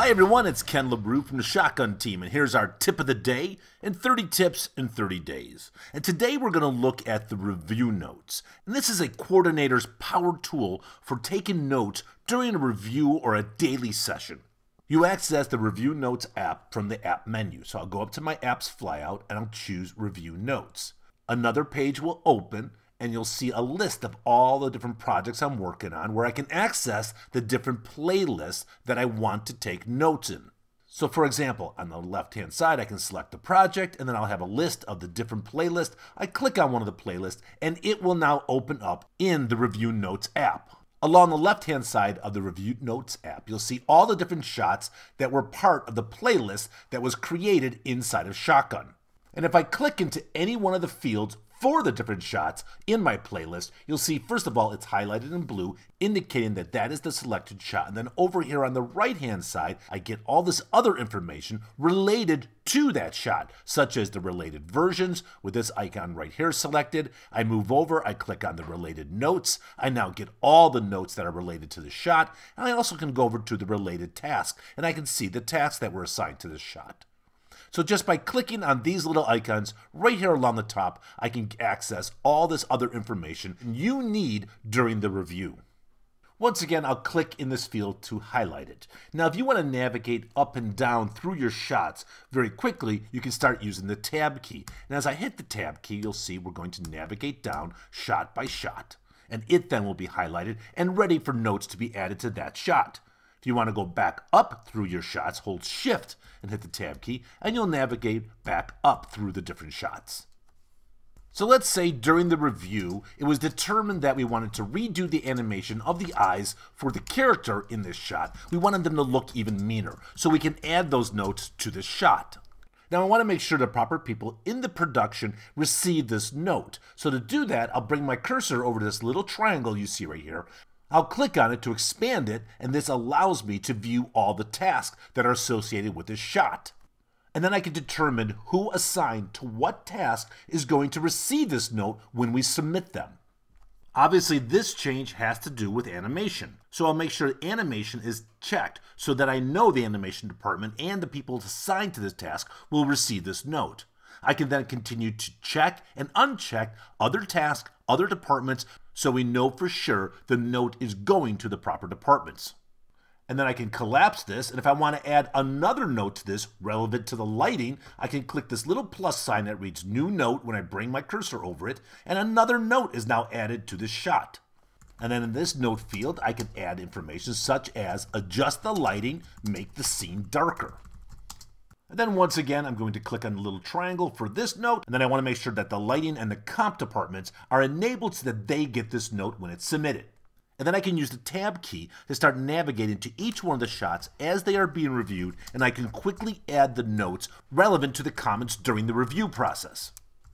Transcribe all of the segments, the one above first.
Hi everyone, it's Ken LaBrue from the Shotgun Team, and here's our tip of the day and 30 tips in 30 days. And today we're going to look at the review notes. And this is a coordinator's power tool for taking notes during a review or a daily session. You access the Review Notes app from the app menu. So I'll go up to my app's flyout and I'll choose Review Notes. Another page will open and you'll see a list of all the different projects I'm working on where I can access the different playlists that I want to take notes in. So for example, on the left-hand side, I can select the project and then I'll have a list of the different playlists. I click on one of the playlists and it will now open up in the Review Notes app. Along the left-hand side of the Review Notes app, you'll see all the different shots that were part of the playlist that was created inside of Shotgun. And if I click into any one of the fields for the different shots in my playlist, you'll see first of all it's highlighted in blue, indicating that that is the selected shot. And then over here on the right hand side, I get all this other information related to that shot, such as the related versions with this icon right here selected. I move over, I click on the related notes. I now get all the notes that are related to the shot. And I also can go over to the related task and I can see the tasks that were assigned to this shot. So just by clicking on these little icons right here along the top, I can access all this other information you need during the review. Once again, I'll click in this field to highlight it. Now, if you want to navigate up and down through your shots very quickly, you can start using the Tab key. And as I hit the Tab key, you'll see we're going to navigate down shot by shot. And it then will be highlighted and ready for notes to be added to that shot. If you want to go back up through your shots, hold Shift and hit the Tab key, and you'll navigate back up through the different shots. So let's say during the review, it was determined that we wanted to redo the animation of the eyes for the character in this shot. We wanted them to look even meaner, so we can add those notes to this shot. Now I want to make sure the proper people in the production receive this note. So to do that, I'll bring my cursor over to this little triangle you see right here. I'll click on it to expand it, and this allows me to view all the tasks that are associated with this shot. And then I can determine who assigned to what task is going to receive this note when we submit them. Obviously, this change has to do with animation. So I'll make sure animation is checked so that I know the animation department and the people assigned to this task will receive this note. I can then continue to check and uncheck other tasks, other departments, so we know for sure the note is going to the proper departments. And then I can collapse this, and if I want to add another note to this relevant to the lighting, I can click this little plus sign that reads New Note when I bring my cursor over it, and another note is now added to this shot. And then in this note field, I can add information such as adjust the lighting, make the scene darker. And then once again, I'm going to click on the little triangle for this note, and then I want to make sure that the lighting and the comp departments are enabled so that they get this note when it's submitted. And then I can use the Tab key to start navigating to each one of the shots as they are being reviewed, and I can quickly add the notes relevant to the comments during the review process.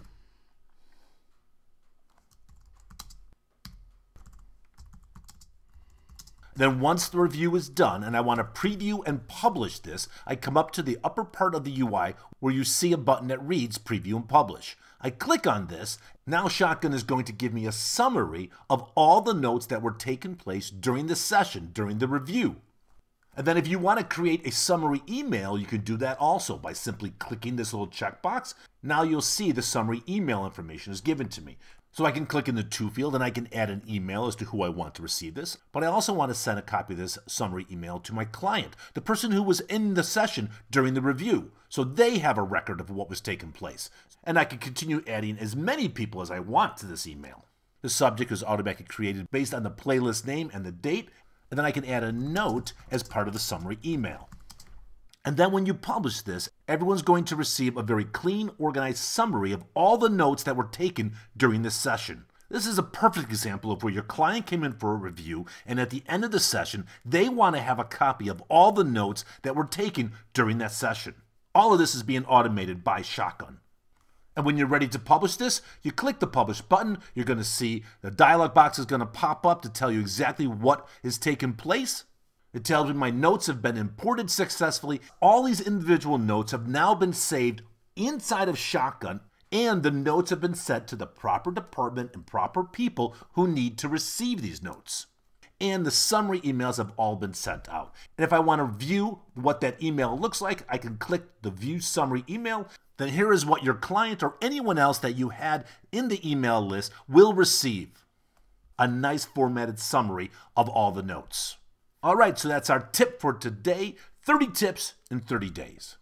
Then once the review is done and I want to preview and publish this, I come up to the upper part of the UI where you see a button that reads Preview and Publish. I click on this. Now Shotgun is going to give me a summary of all the notes that were taking place during the session, during the review. And then if you want to create a summary email, you can do that also by simply clicking this little checkbox. Now you'll see the summary email information is given to me. So I can click in the To field and I can add an email as to who I want to receive this. But I also want to send a copy of this summary email to my client, the person who was in the session during the review, so they have a record of what was taking place. And I can continue adding as many people as I want to this email. The subject is automatically created based on the playlist name and the date, and then I can add a note as part of the summary email. And then when you publish this, everyone's going to receive a very clean, organized summary of all the notes that were taken during this session. This is a perfect example of where your client came in for a review, and at the end of the session, they want to have a copy of all the notes that were taken during that session. All of this is being automated by Shotgun. And when you're ready to publish this, you click the Publish button. You're going to see the dialog box is going to pop up to tell you exactly what is taking place. It tells me my notes have been imported successfully. All these individual notes have now been saved inside of Shotgun, and the notes have been sent to the proper department and proper people who need to receive these notes. And the summary emails have all been sent out. up. And if I want to view what that email looks like, I can click the View Summary Email. Then here is what your client or anyone else that you had in the email list will receive. A nice formatted summary of all the notes. All right, so that's our tip for today. 30 tips in 30 days.